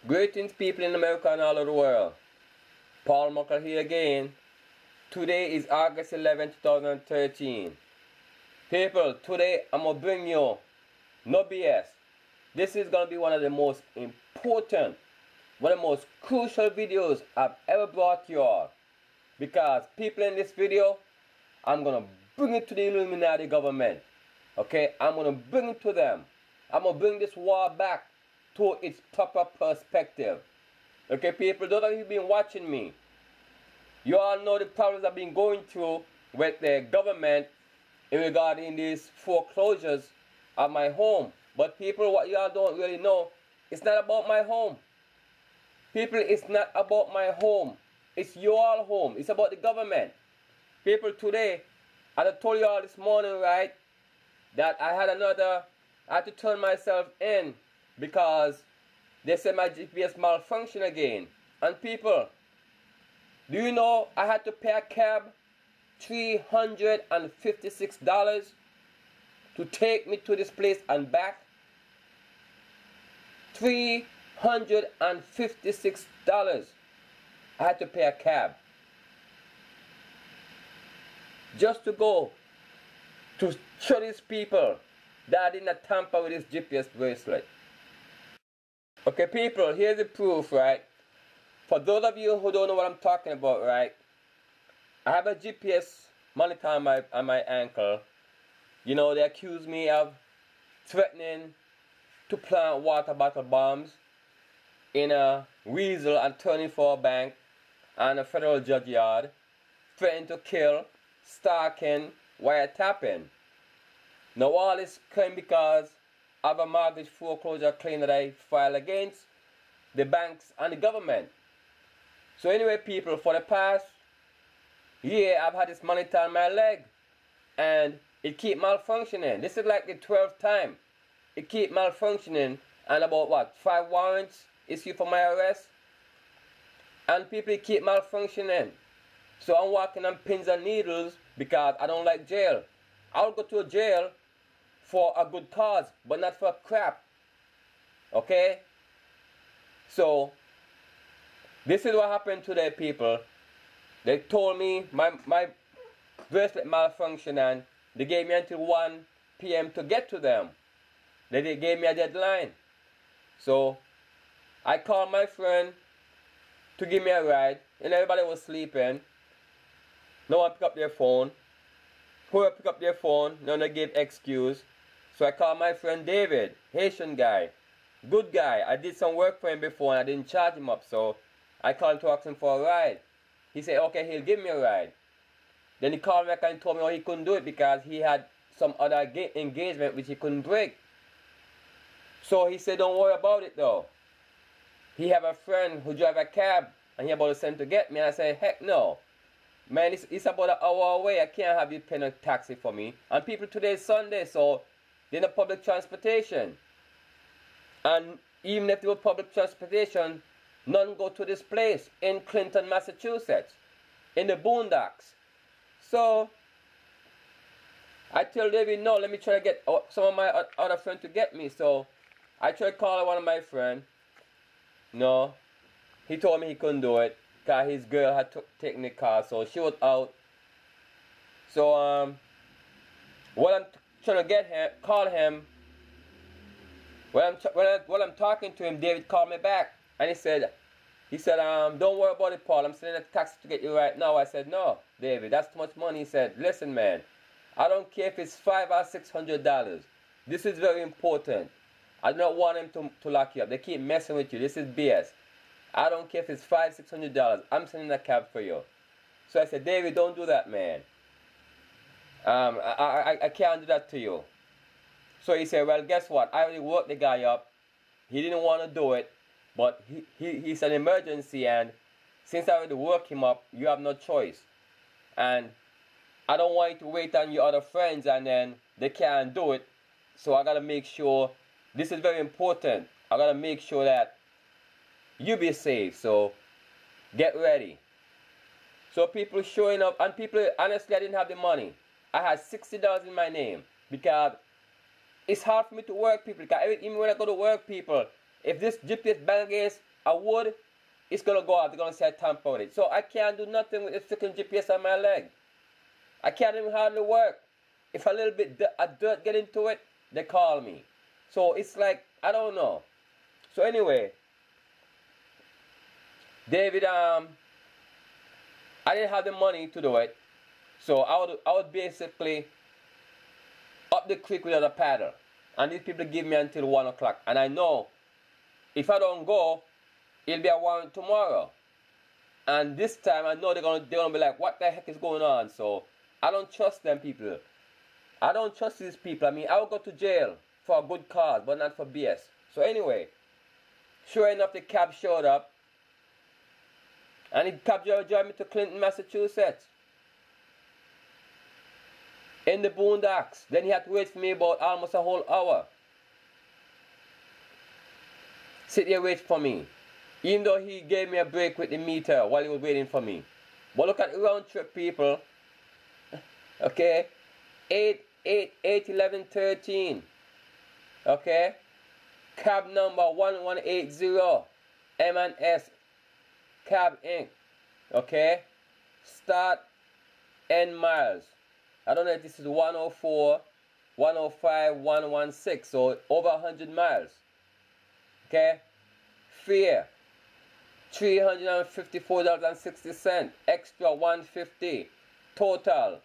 Greetings, people in America and all over the world. Paul Muckle here again. Today is August 11, 2013. People, today I'm going to bring you no BS. This is going to be one of the most important, one of the most crucial videos I've ever brought you all. Because people in this video, I'm going to bring it to the Illuminati government. Okay, I'm going to bring it to them. I'm going to bring this war back to its proper perspective. Okay, people, those of you who've been watching me, you all know the problems I've been going through with the government in regarding these foreclosures of my home. But people, what you all don't really know, it's not about my home. People, it's not about my home. It's your home. It's about the government. People, today, as I told you all this morning, right, that I had to turn myself in because they said my GPS malfunctioned again. And people, do you know I had to pay a cab $356 to take me to this place and back? $356 I had to pay a cab just to go to show these people that I did not tamper with this GPS bracelet. Okay, people, here's the proof, right? For those of you who don't know what I'm talking about, right? I have a GPS monitor on my ankle. You know, they accuse me of threatening to plant water bottle bombs in a Weasel and 24 bank and a federal judge yard, threatening to kill, stalking, wiretapping. Now all this claim because of a mortgage foreclosure claim that I filed against the banks and the government. So anyway, people, for the past year I've had this monitor on my leg and it keep malfunctioning. This is like the 12th time it keep malfunctioning, and about what, 5 warrants issued for my arrest, and people, it keep malfunctioning. So I'm walking on pins and needles because I don't like jail. I'll go to a jail for a good cause, but not for crap. Okay? So this is what happened today, people. They told me my bracelet malfunctioned and they gave me until 1 p.m. to get to them. They gave me a deadline. So I called my friend to give me a ride, and everybody was sleeping. No one picked up their phone. Whoever picked up their phone, none of them gave excuse. So I called my friend David, Haitian guy, good guy. I did some work for him before and I didn't charge him up, so I called him to ask him for a ride. He said, okay, he'll give me a ride. Then he called me back and told me he couldn't do it because he had some other engagement which he couldn't break. So he said, don't worry about it though. He have a friend who drive a cab and he about to send to get me. I said, heck no. Man, it's about an hour away. I can't have you paying a taxi for me. And people, today is Sunday, so they're in public transportation. And even if they were public transportation, none go to this place in Clinton, Massachusetts, in the boondocks. So I tell David, no, let me try to get some of my other friends to get me. So I tried to call one of my friends. No, he told me he couldn't do it because his girl had taken the car, so she was out. So while I'm trying to get him, call him, while I'm talking to him, David called me back and he said, don't worry about it, Paul. I'm sending a taxi to get you right now. I said, no, David, that's too much money. He said, listen, man, I don't care if it's $500 or $600. This is very important. I do not want them to lock you up. They keep messing with you. This is BS. I don't care if it's $500, $600. I'm sending a cab for you. So I said, David, don't do that, man. I can't do that to you. So he said, well, guess what? I already worked the guy up. He didn't want to do it, but he's an emergency, and since I already worked him up, you have no choice. And I don't want you to wait on your other friends and then they can't do it. So I got to make sure, this is very important. I got to make sure that you be safe. So get ready. So people showing up, and people, honestly, I didn't have the money. I had $60 in my name because it's hard for me to work, people. Because even when I go to work, people, if this GPS bag is I would, it's gonna go out. They're gonna say I tamper with it. So I can't do nothing with the freaking GPS on my leg. I can't even hardly work. If a little bit of dirt get into it, they call me. So it's like, I don't know. So anyway, David, I didn't have the money to do it. So I would basically up the creek without a paddle. And these people give me until 1 o'clock. And I know if I don't go, it'll be a warrant tomorrow. And this time I know they're gonna be like, what the heck is going on? So I don't trust them people. I don't trust these people. I mean, I will go to jail for a good cause, but not for BS. So anyway, sure enough, the cab showed up. And the cab driver drove me to Clinton, Massachusetts. In the boondocks. Then he had to wait for me about almost a whole hour. Sit there wait for me. Even though he gave me a break with the meter while he was waiting for me. But look at the round trip, people. Okay? 8, 11, 13. Okay? Cab number 1180. M&S. Cab Inc. Okay? Start N miles. I don't know if this is 104, 105, 116. So over 100 miles. Okay? Fare. $354.60. Extra $150. Total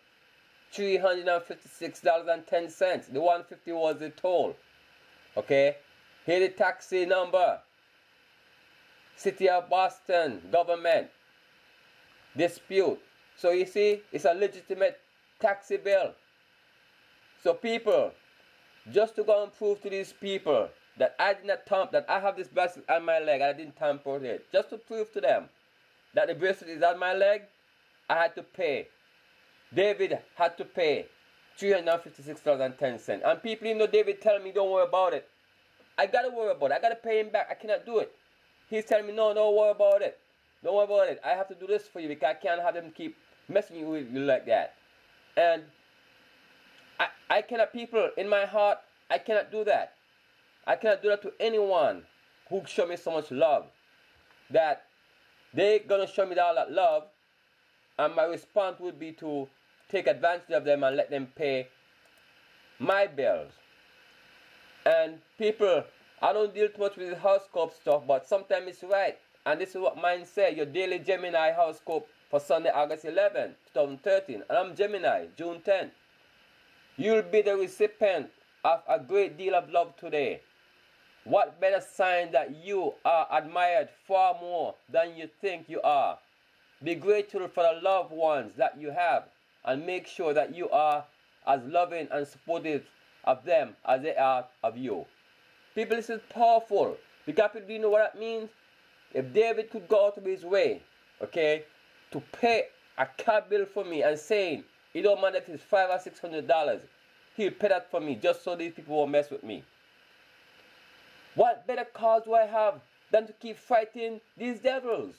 $356.10. The $150 was the toll. Okay? Here the taxi number. City of Boston government. Dispute. So you see, it's a legitimate taxi bill. So people, just to go and prove to these people that I did not tamper, that I have this bracelet on my leg, I didn't tamper with it. Just to prove to them that the bracelet is on my leg, I had to pay. David had to pay $356.10. And people, even though David tell me don't worry about it, I gotta worry about it. I gotta pay him back. I cannot do it. He's telling me, no, don't worry about it. Don't worry about it. I have to do this for you because I can't have them keep messing with you like that. And I cannot, people, in my heart, I cannot do that. I cannot do that to anyone who show me so much love. That they're going to show me all that love, and my response would be to take advantage of them and let them pay my bills. And people, I don't deal too much with the horoscope stuff, but sometimes it's right. And this is what mine say, your daily Gemini horoscope for Sunday, August 11, 2013. And I'm Gemini, June 10. You'll be the recipient of a great deal of love today. What better sign that you are admired far more than you think you are? Be grateful for the loved ones that you have and make sure that you are as loving and supportive of them as they are of you. People, this is powerful. Because people, do you know what that means? If David could go out of his way, okay, to pay a cab bill for me and saying, it don't matter if it's $500 or $600, he'll pay that for me just so these people won't mess with me. What better cause do I have than to keep fighting these devils?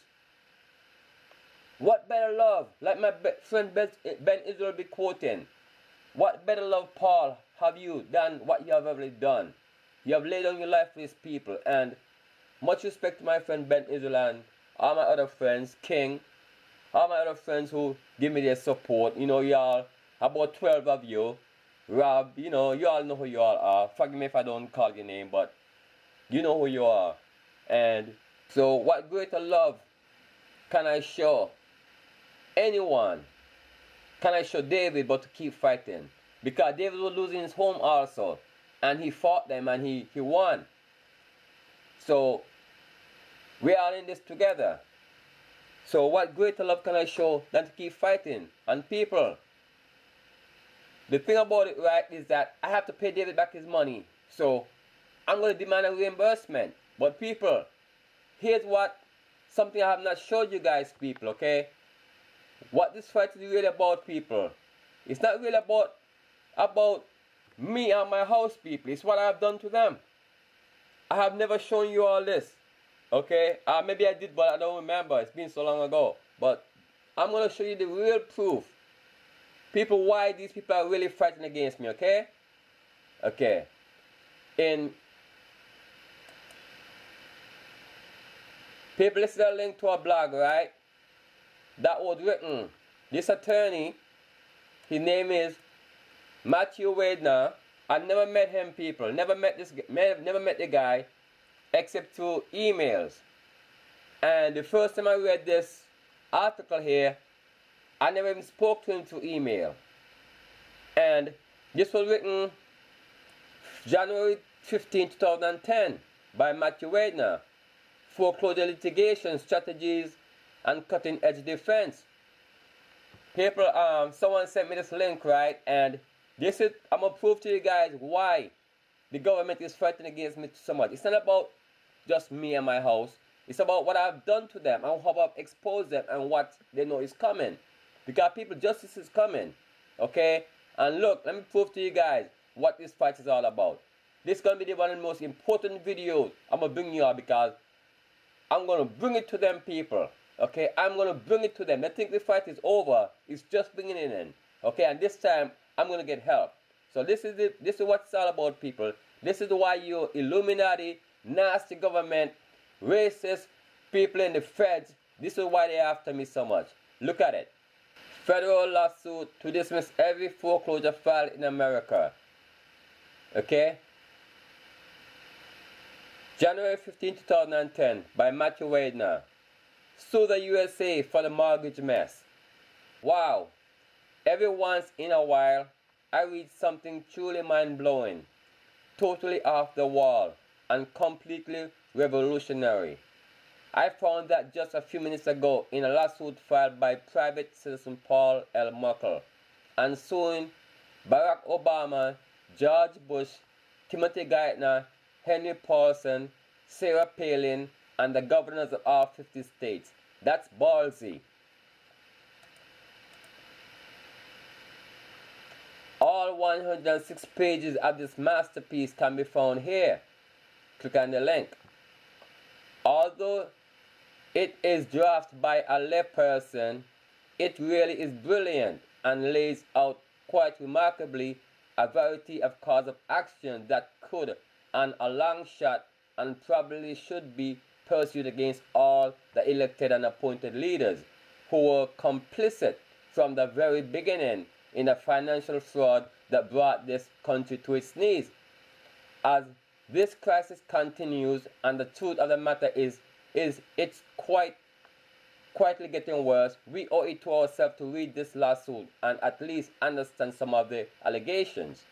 What better love, like my friend Ben Israel be quoting, what better love, Paul, have you done what you have already done? You have laid down your life for these people, and much respect to my friend Ben Israel and all my other friends, King, all my other friends who give me their support. You know, y'all, about 12 of you. Rob, you know, you all know who you all are. Forgive me if I don't call your name, but you know who you are. And so what greater love can I show anyone? Can I show David but to keep fighting? Because David was losing his home also. And he fought them and he won. So we are in this together. So what greater love can I show than to keep fighting? And people, the thing about it, right, is that I have to pay David back his money. So I'm going to demand a reimbursement. But people, here's what, something I have not showed you guys, people, okay? What this fight is really about, people. It's not really about me and my house, people. It's what I have done to them. I have never shown you all this. Okay? Maybe I did, but I don't remember. It's been so long ago. But I'm going to show you the real proof. People, why these people are really fighting against me, okay? Okay. People, this is a link to a blog, right? That was written. This attorney, his name is Matthew Wadner. I never met him, people. Never met the guy, except through emails. And the first time I read this article here, I never even spoke to him through email. And this was written January 15, 2010 by Matthew Wadner. Foreclosure litigation strategies and cutting edge defense. People, someone sent me this link, right? And this is, I'm gonna prove to you guys why the government is fighting against me so much. It's not about just me and my house. It's about what I've done to them and how I've exposed them and what they know is coming. Because people, justice is coming. Okay? And look, let me prove to you guys what this fight is all about. This is going to be one of the most important videos I'm going to bring you all, because I'm going to bring it to them, people. Okay? I'm going to bring it to them. They think the fight is over. It's just beginning in. Okay? And this time, I'm going to get help. So this is what it's all about, people. This is why you Illuminati, nasty government, racist people in the feds, this is why they're after me so much. Look at it. Federal lawsuit to dismiss every foreclosure file in America. Okay? January 15, 2010 by Matthew Wadner. Sue the USA for the mortgage mess. Wow. Every once in a while, I read something truly mind-blowing, totally off the wall, and completely revolutionary. I found that just a few minutes ago in a lawsuit filed by private citizen Paul L. Muckle and suing Barack Obama, George Bush, Timothy Geithner, Henry Paulson, Sarah Palin, and the governors of all 50 states. That's ballsy. All 106 pages of this masterpiece can be found here. Click on the link. Although it is drafted by a layperson, it really is brilliant and lays out quite remarkably a variety of cause of action that could, on a long shot, and probably should be pursued against all the elected and appointed leaders who were complicit from the very beginning in the financial fraud that brought this country to its knees. As this crisis continues, and the truth of the matter is it's quietly getting worse, we owe it to ourselves to read this lawsuit and at least understand some of the allegations.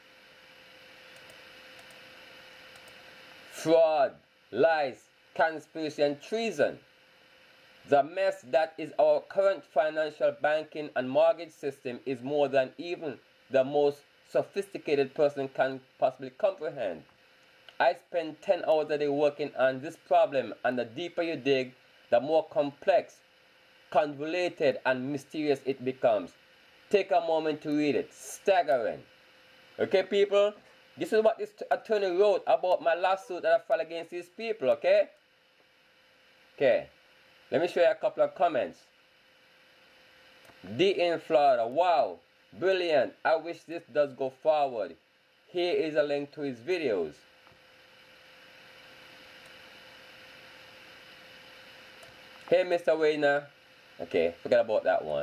Fraud, lies, conspiracy, and treason. The mess that is our current financial, banking, and mortgage system is more than even the most sophisticated person can possibly comprehend. I spend 10 hours a day working on this problem, and the deeper you dig, the more complex, convoluted, and mysterious it becomes. Take a moment to read it. Staggering. Okay, people? This is what this attorney wrote about my lawsuit that I filed against these people, okay? Okay. Let me show you a couple of comments. D in Florida. Wow. Brilliant. I wish this does go forward. Here is a link to his videos. Hey, Mr. Wadner. Okay, forget about that one.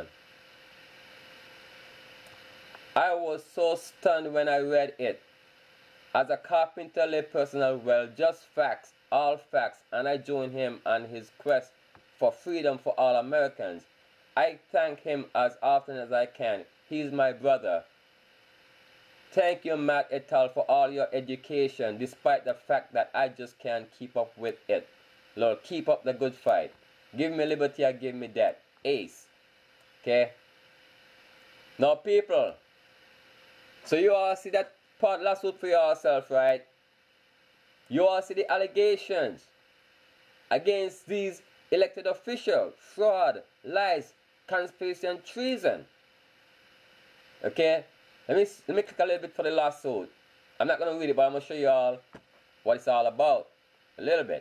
I was so stunned when I read it. As a carpenter lay personal, well, just facts, all facts, and I joined him on his quest for freedom for all Americans. I thank him as often as I can. He's my brother. Thank you, Matt et al., for all your education, despite the fact that I just can't keep up with it. Lord, keep up the good fight. Give me liberty, I give me death. Ace. Okay? Now, people, so you all see that part lawsuit for yourself, right? You all see the allegations against these elected officials, fraud, lies, conspiracy, and treason. Okay? Let me click a little bit for the lawsuit. I'm not going to read it, but I'm going to show you all what it's all about. A little bit.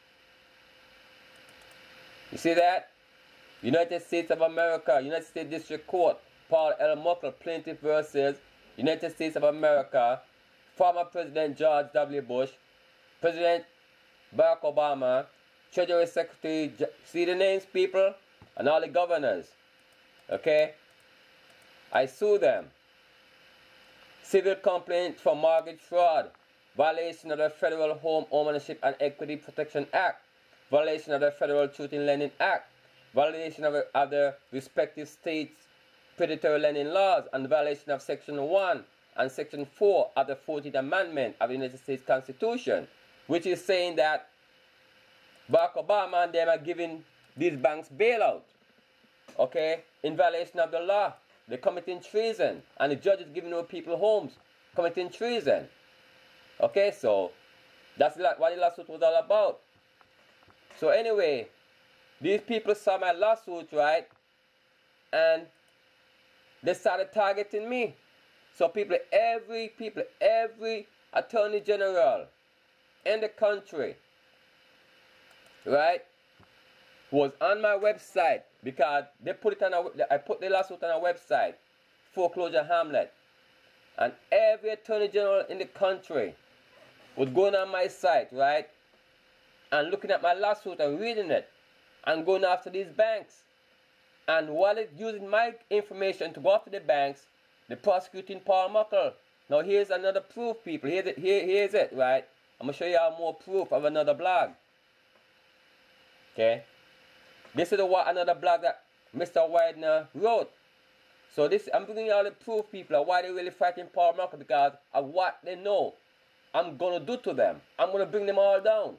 You see that? United States of America, United States District Court, Paul L. Muckle, plaintiff versus United States of America, former President George W. Bush, President Barack Obama, Treasury Secretary, see the names, people, and all the governors. Okay? I sue them. Civil complaint for mortgage fraud, violation of the Federal Home Ownership and Equity Protection Act, violation of the Federal Truth in Lending Act, violation of the respective states' predatory lending laws, and violation of Section 1 and Section 4 of the 14th Amendment of the United States Constitution, which is saying that Barack Obama and them are giving these banks bailout, okay, in violation of the law. They're committing treason, and the judge is giving those people homes, committing treason. Okay, so that's what the lawsuit was all about. So anyway, these people saw my lawsuit, right, and they started targeting me. So every attorney general in the country, right, was on my website, because they put it on I put the lawsuit on a website, Foreclosure Hamlet, and every attorney general in the country was going on my site, right, and looking at my lawsuit and reading it and going after these banks. And while it's using my information to go after the banks, they're prosecuting Paul Muckle. Now here's another proof, people. Here's it, right? I'm going to show you all more proof of another blog. Okay? This is another blog that Mr. Widener wrote. So this, I'm bringing you all the proof, people, of why they're really fighting Paul Muckle, because of what they know I'm going to do to them. I'm going to bring them all down.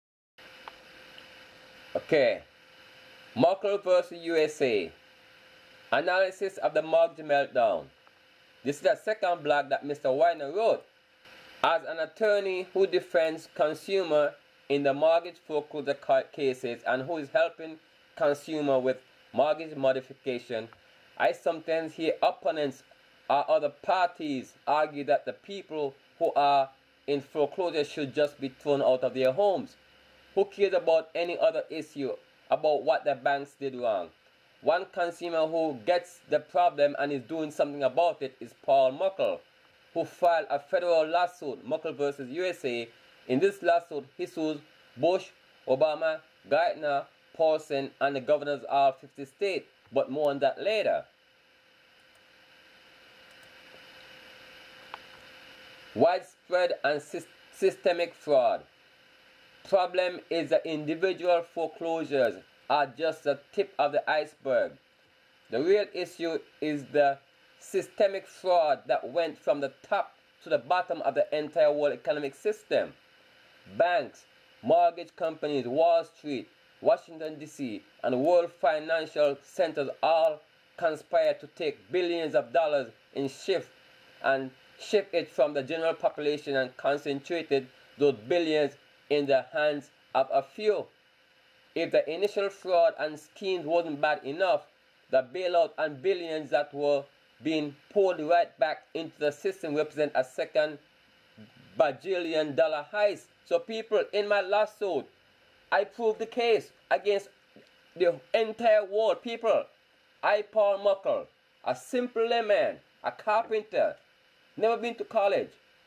Okay. Muckle versus USA. Analysis of the mortgage meltdown. This is the second blog that Mr. Widener wrote. As an attorney who defends consumer in the mortgage foreclosure cases and who is helping consumer with mortgage modification, I sometimes hear opponents or other parties argue that the people who are in foreclosure should just be thrown out of their homes. Who cares about any other issue about what the banks did wrong? One consumer who gets the problem and is doing something about it is Paul Muckle, who filed a federal lawsuit, Muckle versus USA. In this lawsuit, he sues Bush, Obama, Geithner, Paulson, and the governors of all 50 states, but more on that later. Widespread and systemic fraud. Problem is that individual foreclosures are just the tip of the iceberg. The real issue is the systemic fraud that went from the top to the bottom of the entire world economic system. Banks, mortgage companies, Wall Street, Washington, D.C., and world financial centers all conspire to take billions of dollars in shift it from the general population and concentrated those billions in the hands of a few. If the initial fraud and schemes wasn't bad enough, the bailout and billions that were being poured right back into the system represent a second bajillion-dollar heist. So people, in my lawsuit, I proved the case against the entire world. People, I, Paul Muckle, a simple layman, a carpenter, never been to college,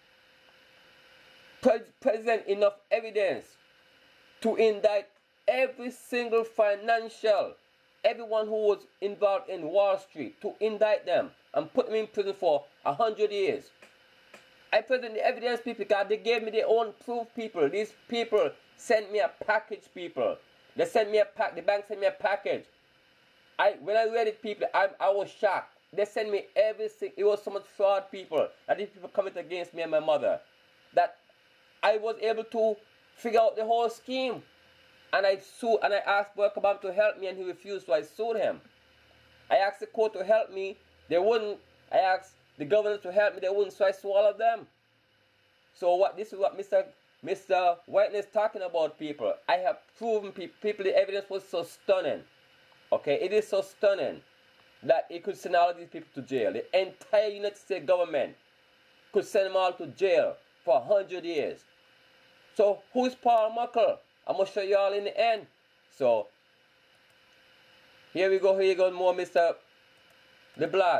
present enough evidence to indict every single everyone who was involved in Wall Street, to indict them and put them in prison for 100 years. I present the evidence, people, because they gave me their own proof, people. These people sent me a package, people. They sent me the bank sent me a package. When I read it, people, I was shocked. They sent me everything. It was so much fraud, people, that these people committed against me and my mother, that I was able to figure out the whole scheme. And I asked Barack Obama to help me, and he refused, so I sued him. I asked the court to help me, they wouldn't. I asked the governors to help me, they wouldn't, so I swallowed them. So this is what Mr. Whitener is talking about, people. I have proven people, the evidence was so stunning. Okay, it is so stunning that it could send all of these people to jail. The entire United States government could send them all to jail for 100 years. So who is Paul Muckle? I'm going to show you all in the end. So, here we go. Here you go, more the blog.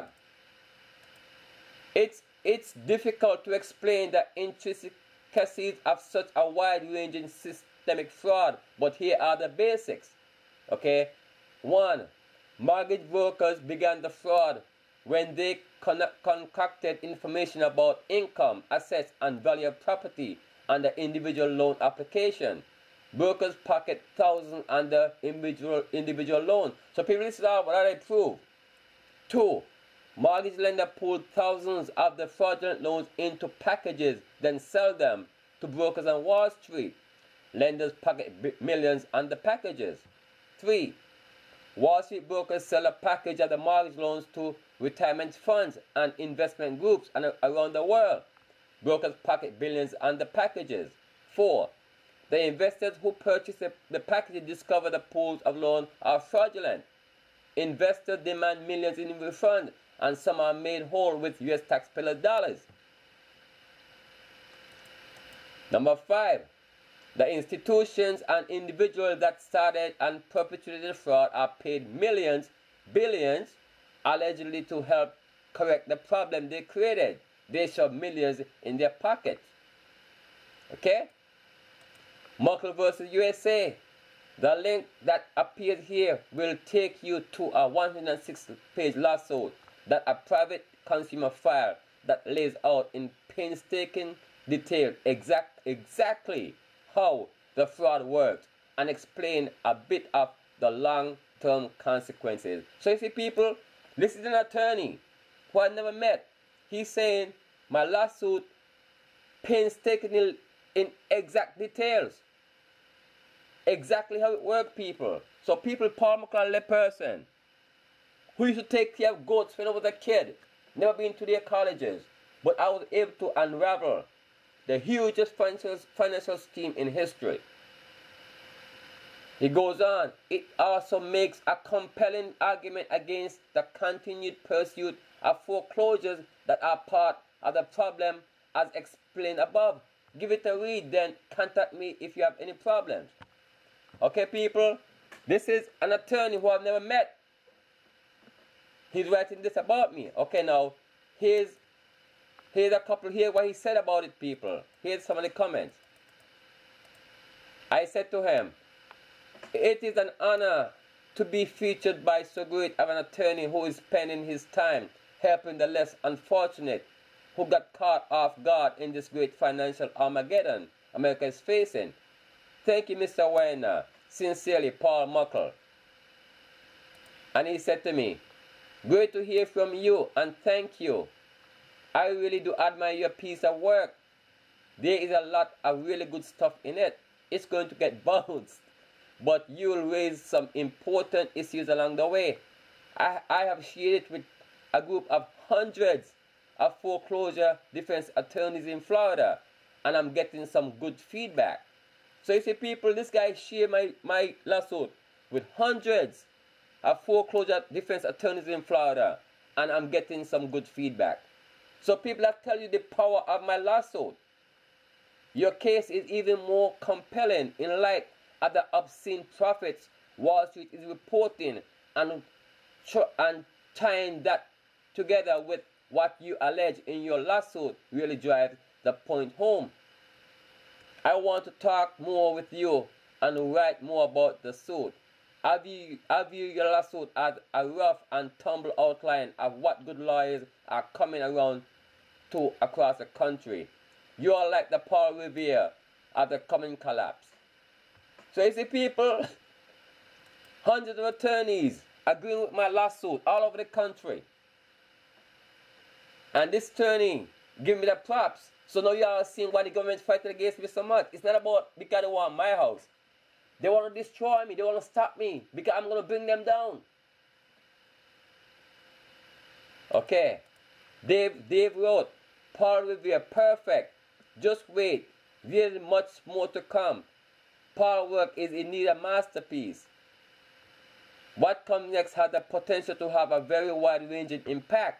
It's difficult to explain the intricacies of such a wide-ranging systemic fraud, but here are the basics. Okay, 1. Mortgage brokers began the fraud when they concocted information about income, assets, and value of property on the individual loan application. Brokers pocket thousands under individual loan. So people, this is what I prove. 2. Mortgage lender pulled thousands of the fraudulent loans into packages, then sell them to brokers on Wall Street. Lenders pocket millions on the packages. 3. Wall Street brokers sell a package of the mortgage loans to retirement funds and investment groups around the world. Brokers pocket billions on the packages. 4. The investors who purchase the packages discover the pools of loans are fraudulent. Investors demand millions in refund, and some are made whole with US taxpayer dollars. Number 5. The institutions and individuals that started and perpetrated the fraud are paid millions, billions, allegedly to help correct the problem they created. They shove millions in their pockets. Okay? Muckle versus USA. The link that appears here will take you to a 106-page lawsuit that a private consumer filed that lays out in painstaking detail exactly how the fraud works and explain a bit of the long-term consequences. So you see, people, this is an attorney who I never met. He's saying my lawsuit painstakingly in exact details. Exactly how it works, people. So people, Paul McClellan, person who used to take care of goats when I was a kid, never been to their colleges, but I was able to unravel the hugest financial scheme in history. He goes on, it also makes a compelling argument against the continued pursuit of foreclosures that are part of the problem as explained above. Give it a read, then contact me if you have any problems. Okay, people, this is an attorney who I've never met. He's writing this about me. Okay, now, here's a couple here what he said about it, people. Here's some of the comments. I said to him, it is an honor to be featured by so great of an attorney who is spending his time helping the less unfortunate who got caught off guard in this great financial Armageddon America is facing. Thank you, Mr. Weiner. Sincerely, Paul Muckle. And he said to me, great to hear from you and thank you. I really do admire your piece of work. There is a lot of really good stuff in it. It's going to get bounced, but you'll raise some important issues along the way. I have shared it with a group of hundreds of foreclosure defense attorneys in Florida, and I'm getting some good feedback. So you see, people, this guy shared my lawsuit with hundreds of foreclosure defense attorneys in Florida, and I'm getting some good feedback. So people, I tell you the power of my lawsuit. Your case is even more compelling in light of the obscene profits Wall Street is reporting, and tying that together with what you allege in your lawsuit really drives the point home. I want to talk more with you and write more about the suit. I view your lawsuit as a rough and tumble outline of what good lawyers are coming around to across the country. You are like the Paul Revere of the coming collapse. So you see, people, hundreds of attorneys agreeing with my lawsuit all over the country. And this attorney give me the props. So now you are seeing why the government is fighting against me so much. It's not about because they want my house. They want to destroy me. They want to stop me because I'm going to bring them down. Okay. Dave wrote, Paul Revere, perfect. Just wait. There's much more to come. Paul's work is indeed a masterpiece. What comes next has the potential to have a very wide-ranging impact.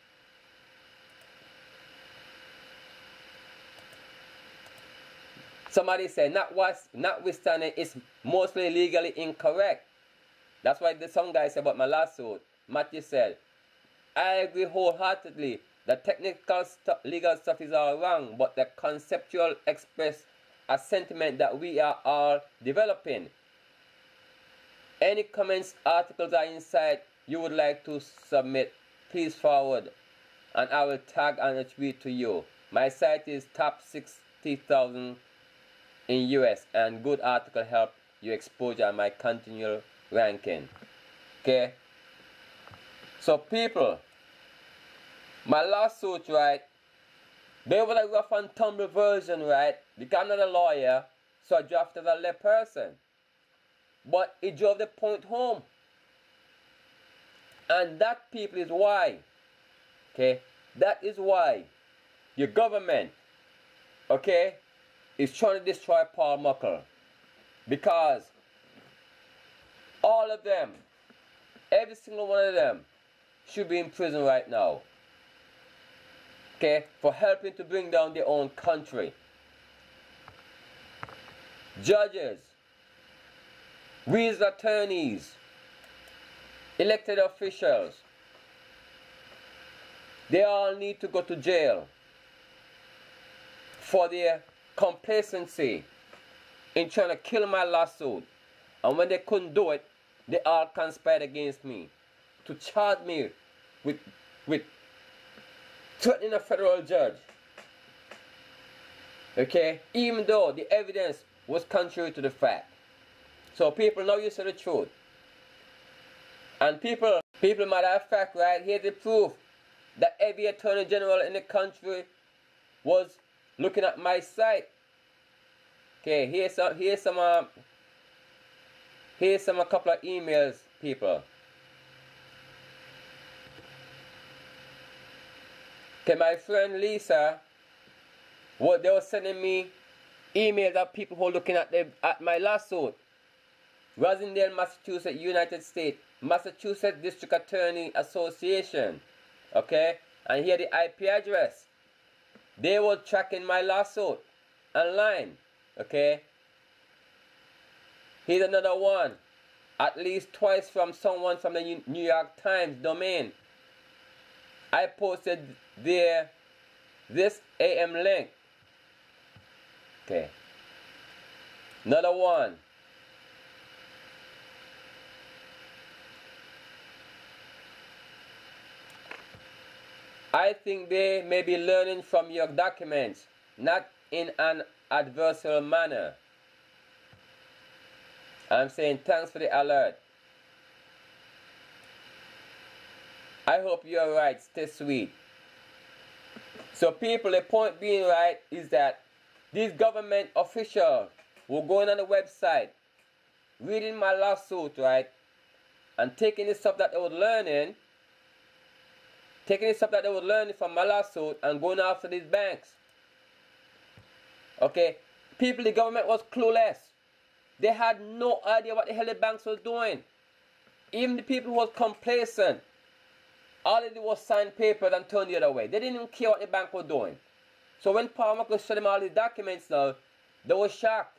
Somebody said, notwithstanding, it's mostly legally incorrect. That's why some guy said about my lawsuit. Matthew said, I agree wholeheartedly. The technical legal stuff is all wrong, but the conceptual expressed a sentiment that we are all developing. Any comments, articles, or insight you would like to submit, please forward, and I will tag and retweet to you. My site is top 60,000 in US, and good article help you exposure and my continual ranking. Okay? So people, my lawsuit, right? They were a rough and tumble version, right? Because I'm not a lawyer, so I drafted a lay person. But it drove the point home. And that, people, is why. Okay? That is why your government, okay, is trying to destroy Paul Muckle. Because all of them, every single one of them, should be in prison right now. Okay? For helping to bring down their own country. Judges, reasoned attorneys, elected officials, they all need to go to jail for their complacency in trying to kill my lawsuit. And when they couldn't do it, they all conspired against me to charge me with threatening a federal judge. Okay? Even though the evidence was contrary to the fact. So people, now you see the truth. And people, matter of fact, right, here's the proof that every attorney general in the country was looking at my site. Okay, here's a couple of emails, people. Okay, my friend Lisa, they were sending me emails of people who were looking at my lawsuit. Rosendale, Massachusetts, United States, Massachusetts District Attorney Association. Okay, and here the IP address. They were tracking my lawsuit online. Okay, here's another one, at least twice from someone from the New York Times domain. I posted there this AM link. Okay, another one. I think they may be learning from your documents, not in an adversarial manner. I'm saying thanks for the alert. I hope you're right. Stay sweet. So people, the point being, right, is that these government officials were going on the website, reading my lawsuit, right, and taking the stuff that they were learning, from my lawsuit and going after these banks. Okay, people, the government was clueless. They had no idea what the hell the banks was doing. Even the people who was complacent, all they did was sign papers and turn the other way. They didn't even care what the bank was doing. So when Paul Muckle showed them all these documents now, they were shocked.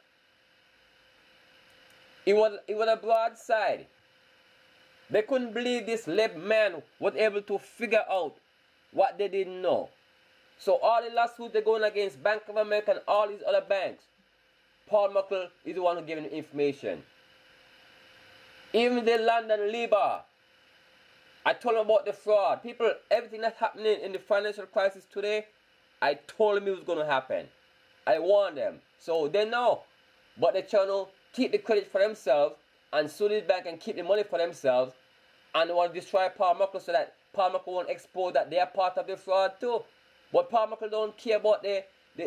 It was a broadside. They couldn't believe this lab man was able to figure out what they didn't know. So all the lawsuits they're going against Bank of America and all these other banks, Paul Muckle is the one who gave them the information. Even the London Libra, I told them about the fraud. People, everything that's happening in the financial crisis today, I told them it was going to happen. I warned them. So they know. But they're trying to keep the credit for themselves and sue this bank and keep the money for themselves. And they want to destroy Paul Muckle so that Paul Muckle won't expose that they are part of the fraud too. But Paul Muckle don't care about the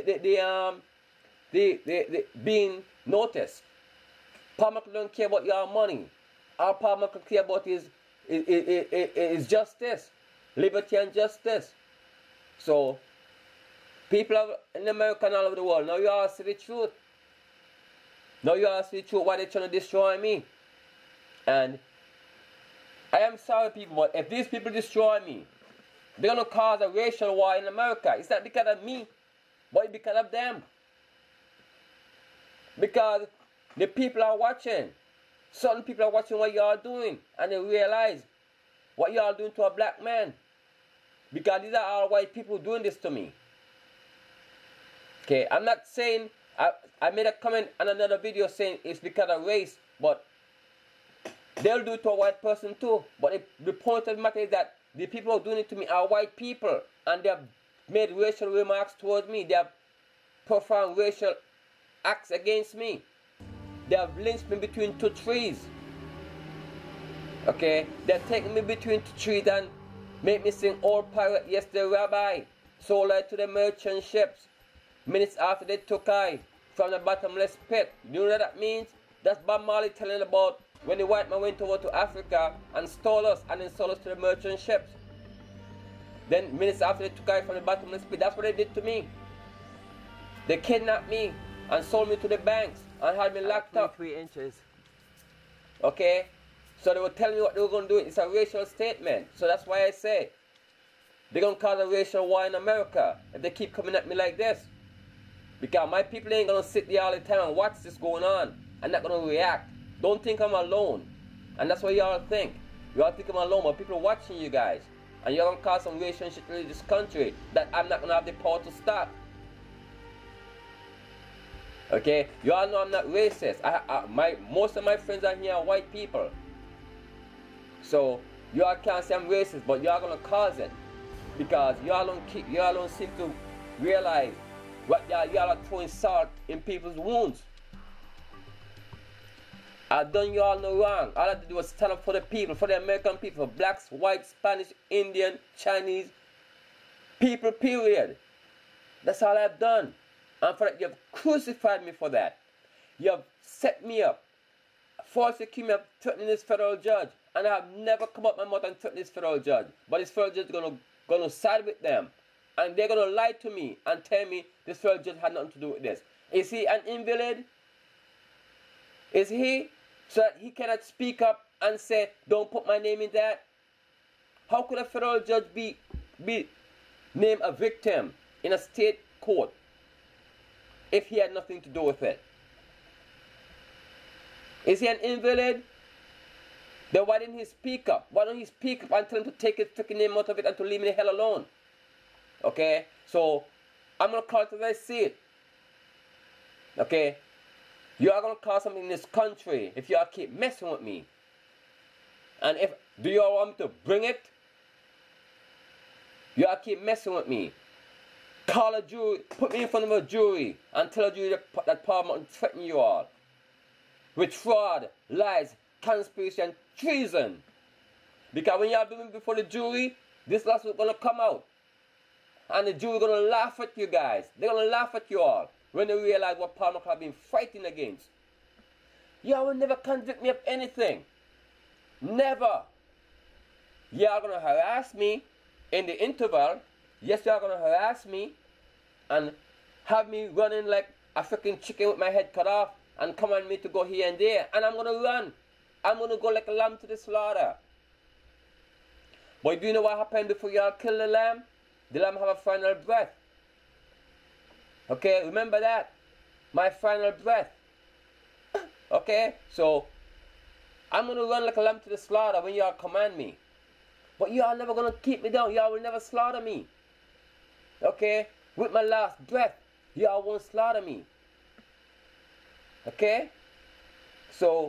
being noticed. Paul Muckle don't care about your money. All Paul Muckle care about is justice, liberty and justice. So people in America and all over the world, now you all see the truth. Now you all see the truth why they're trying to destroy me. And I am sorry, people, but if these people destroy me, they're going to cause a racial war in America. It's not because of me, but it's because of them. Because the people are watching. Certain people are watching what you are doing, and they realize what you are doing to a black man. Because these are all white people doing this to me. Okay, I'm not saying I made a comment on another video saying it's because of race, but they'll do it to a white person too. But the point of the matter is that the people who are doing it to me are white people, and they have made racial remarks towards me. They have performed racial acts against me. They have lynched me between two trees. Okay, they're taking me between two trees and make me sing Old Pirate, Yes the Rabbi, sold I to the merchant ships. Minutes after they took I from the bottomless pit. You know what that means? That's Bob Marley telling about when the white man went over to Africa and stole us and then sold us to the merchant ships. Then minutes after they took I from the bottomless pit, that's what they did to me. They kidnapped me and sold me to the banks and had me locked up. 3 inches. Okay? So they were telling me what they were going to do. It's a racial statement. So that's why I say they're going to cause a racial war in America if they keep coming at me like this. Because my people ain't going to sit there all the time and watch this going on and not going to react. Don't think I'm alone. And that's what y'all think. Y'all think I'm alone, but people are watching you guys. And you're going to cause some racial shit in this country that I'm not going to have the power to stop. Okay? Y'all know I'm not racist. Most of my friends are here are white people. So y'all can't say I'm racist, but y'all gonna cause it because y'all don't seem to realize what y'all are throwing salt in people's wounds. I've done y'all no wrong. All I had to do was stand up for the people, for the American people, for blacks, whites, Spanish, Indian, Chinese people, period. That's all I've done. And for that, you have crucified me for that. You have set me up, falsely accused me of threatening this federal judge. And I have never come up my mouth and threatened this federal judge. But this federal judge is gonna side with them. And they're gonna lie to me and tell me this federal judge had nothing to do with this. Is he an invalid? Is he? So that he cannot speak up and say, don't put my name in that? How could a federal judge be named a victim in a state court if he had nothing to do with it? Is he an invalid? Then why didn't he speak up? Why don't he speak up and tell him to take his freaking name out of it and to leave me the hell alone? Okay? So, I'm going to call it as I see it. Okay? You are going to cause something in this country if you all keep messing with me. And do you all want me to bring it? You all keep messing with me. Call a jury, put me in front of a jury and tell a jury that Parliament threaten you all. With fraud, lies, conspiracy and treason. Because when y'all bring me before the jury, this lawsuit is going to come out. And the jury is going to laugh at you guys. They're going to laugh at you all when they realize what Parliament have been fighting against. Y'all will never convict me of anything. Never. Y'all going to harass me in the interval. Yes, y'all going to harass me and have me running like a freaking chicken with my head cut off and command me to go here and there. And I'm going to run. I'm going to go like a lamb to the slaughter. But do you know what happened before y'all kill the lamb? The lamb have a final breath. Okay, remember that. My final breath. Okay, so I'm going to run like a lamb to the slaughter when y'all command me. But y'all never going to keep me down. Y'all will never slaughter me. Okay, with my last breath, y'all won't slaughter me. Okay, so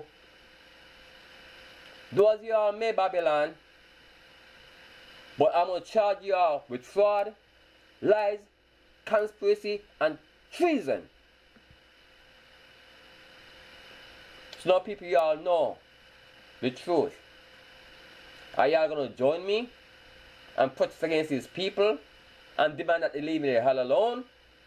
those y'all made Babylon, but I'm going to charge y'all with fraud, lies, conspiracy, and treason. So now people, y'all know the truth. Are y'all going to join me and protest against these people and demand that they leave me the hell alone?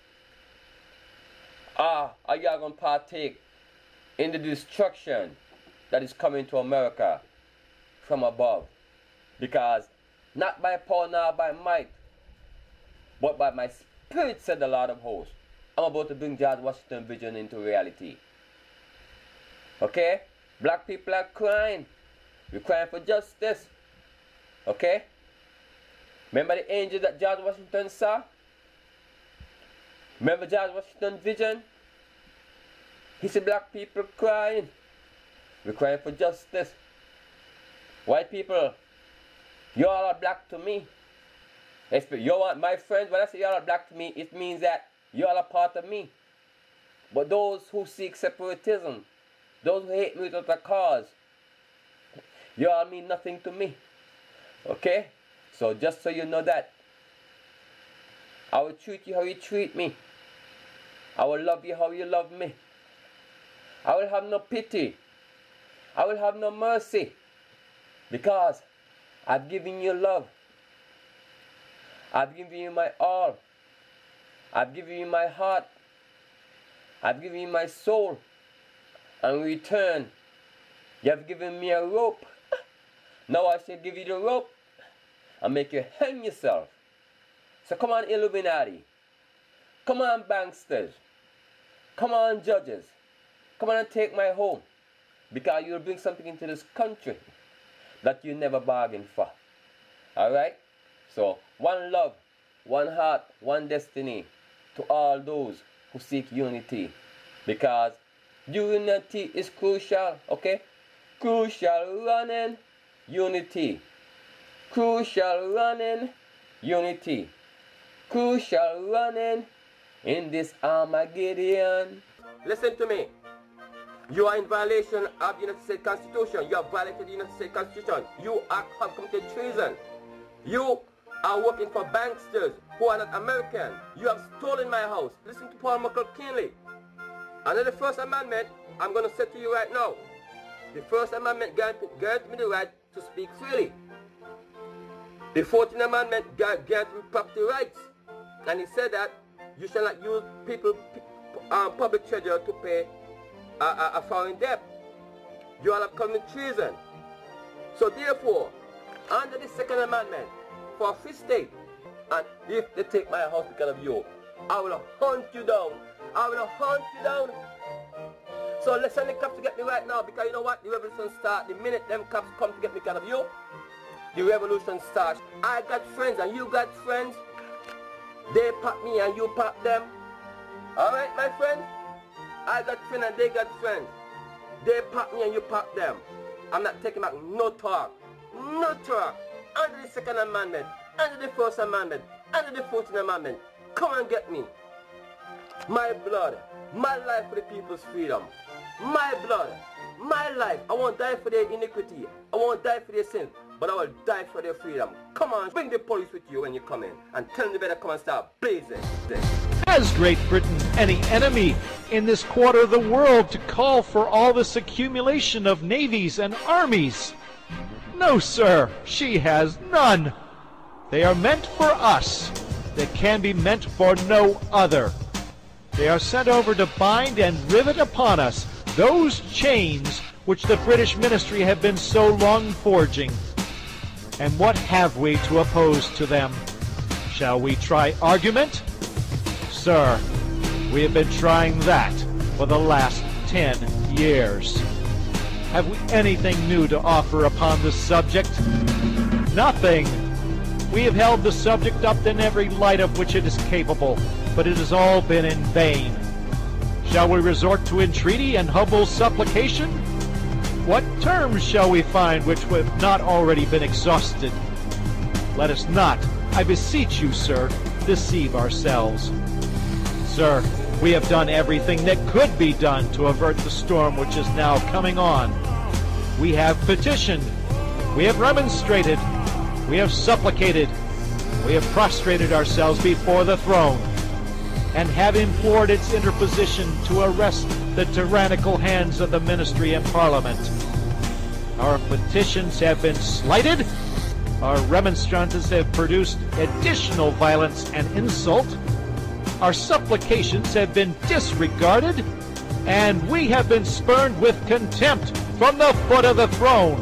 Or are y'all going to partake in the destruction that is coming to America from above? Because not by power nor by might, but by my spirit, said the Lord of hosts, I'm about to bring George Washington vision into reality. Okay? Black people are crying. We're crying for justice. Okay? Remember the angel that George Washington saw? Remember George Washington's vision? He said black people crying. We're crying for justice. White people, you all are black to me. You want my friends, when I say you all are black to me, it means that you all are part of me. But those who seek separatism, those who hate me without a cause, you all mean nothing to me. Okay? So just so you know that, I will treat you how you treat me. I will love you how you love me. I will have no pity. I will have no mercy. Because I've given you love. I've given you my all. I've given you my heart. I've given you my soul. And in return, you have given me a rope. Now I shall give you the rope and make you hang yourself. So come on, Illuminati. Come on, banksters. Come on, judges. Come on and take my home. Because you'll bring something into this country that you never bargained for. Alright? So, one love, one heart, one destiny to all those who seek unity. Because unity is crucial, okay? Crucial running, unity. Crucial running, unity. Crucial running in this Armageddon. Listen to me. You are in violation of the United States Constitution. You have violated the United States Constitution. You have committed treason. You are working for banksters who are not American. You have stolen my house. Listen to Paul McKinley. Under the First Amendment, I'm going to say to you right now, the First Amendment guarantees me the right to speak freely. The 14th Amendment guarantees me property rights. And he said that you shall not use public treasure to pay a foreign debt. You all have committed treason. So therefore, under the Second Amendment, for a free state, and if they take my house because of you, I will hunt you down. I will hunt you down. So let's send the cops to get me right now, because you know what? The revolution starts the minute them cops come to get me because of you. The revolution starts. I got friends and you got friends. They pop me and you pop them. Alright, my friend? I got friends and they got friends. They pop me and you pop them. I'm not taking back no talk. No talk. Under the Second Amendment, under the First Amendment, under the 14th Amendment. Come and get me. My blood, my life for the people's freedom. My blood, my life. I won't die for their iniquity. I won't die for their sin. But I will die for their freedom. Come on, bring the police with you when you come in. And tell them they better come and start blazing. Has Great Britain any enemy in this quarter of the world to call for all this accumulation of navies and armies? No, sir, she has none. They are meant for us. They can be meant for no other. They are sent over to bind and rivet upon us those chains which the British ministry have been so long forging. And what have we to oppose to them? Shall we try argument? Sir, we have been trying that for the last 10 years. Have we anything new to offer upon this subject? Nothing. We have held the subject up in every light of which it is capable, but it has all been in vain. Shall we resort to entreaty and humble supplication? What terms shall we find which have not already been exhausted? Let us not, I beseech you, sir, deceive ourselves. Sir, we have done everything that could be done to avert the storm which is now coming on. We have petitioned, we have remonstrated, we have supplicated, we have prostrated ourselves before the throne, and have implored its interposition to arrest the tyrannical hands of the ministry and parliament. Our petitions have been slighted, our remonstrances have produced additional violence and insult, our supplications have been disregarded, and we have been spurned with contempt from the foot of the throne.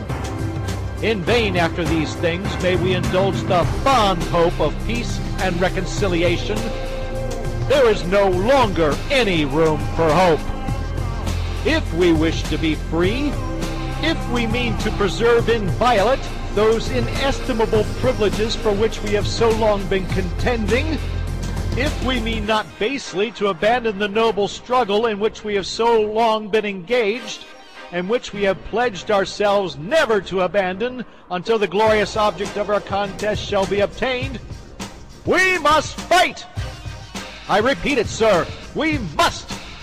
In vain after these things may we indulge the fond hope of peace and reconciliation. There is no longer any room for hope. If we wish to be free, if we mean to preserve inviolate those inestimable privileges for which we have so long been contending, if we mean not basely to abandon the noble struggle in which we have so long been engaged, and which we have pledged ourselves never to abandon until the glorious object of our contest shall be obtained, we must fight! I repeat it, sir, we must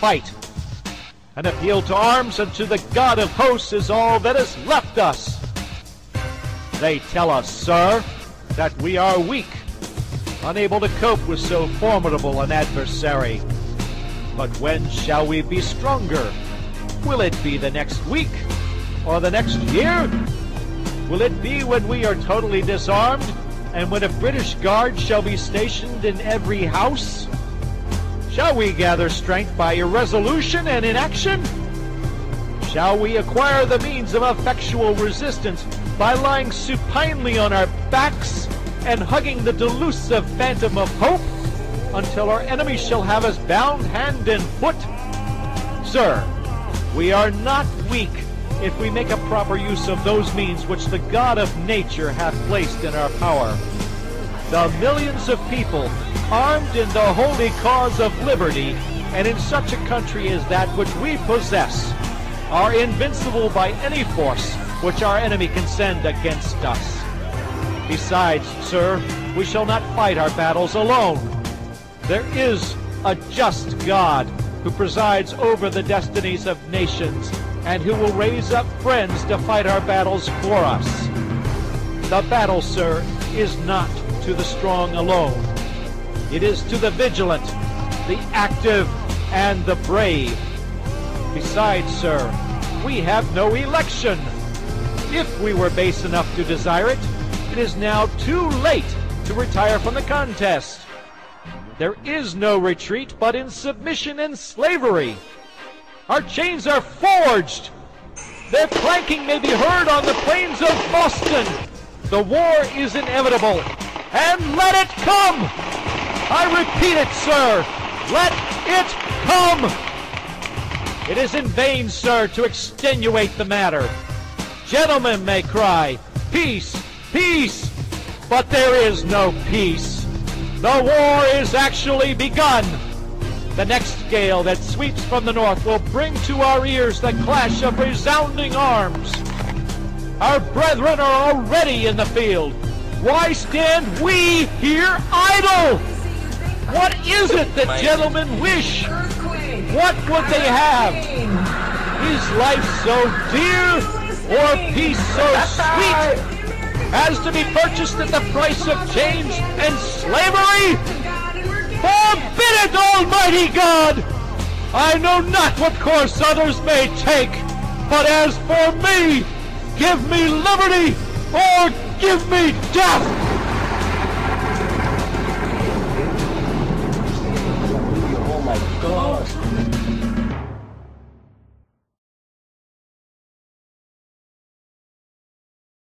fight. An appeal to arms and to the God of hosts is all that is left us. They tell us, sir, that we are weak, unable to cope with so formidable an adversary. But when shall we be stronger? Will it be the next week or the next year? Will it be when we are totally disarmed and when a British guard shall be stationed in every house? Shall we gather strength by irresolution and inaction? Shall we acquire the means of effectual resistance by lying supinely on our backs and hugging the delusive phantom of hope until our enemy shall have us bound hand and foot? Sir, we are not weak if we make a proper use of those means which the God of nature hath placed in our power. The millions of people armed in the holy cause of liberty, and in such a country as that which we possess, are invincible by any force which our enemy can send against us. Besides, sir, we shall not fight our battles alone. There is a just God who presides over the destinies of nations and who will raise up friends to fight our battles for us. The battle, sir, is not to the strong alone. It is to the vigilant, the active, and the brave. Besides, sir, we have no election. If we were base enough to desire it, it is now too late to retire from the contest. There is no retreat but in submission and slavery. Our chains are forged. Their clanking may be heard on the plains of Boston. The war is inevitable, and let it come! I repeat it, sir, let it come! It is in vain, sir, to extenuate the matter. Gentlemen may cry, peace, peace, but there is no peace. The war is actually begun. The next gale that sweeps from the north will bring to our ears the clash of resounding arms. Our brethren are already in the field. Why stand we here idle? What is it that gentlemen wish? What would they have? Is life so dear, or peace so sweet, as to be purchased at the price of chains and slavery? Forbid it, Almighty God! I know not what course others may take, but as for me, give me liberty or give me death!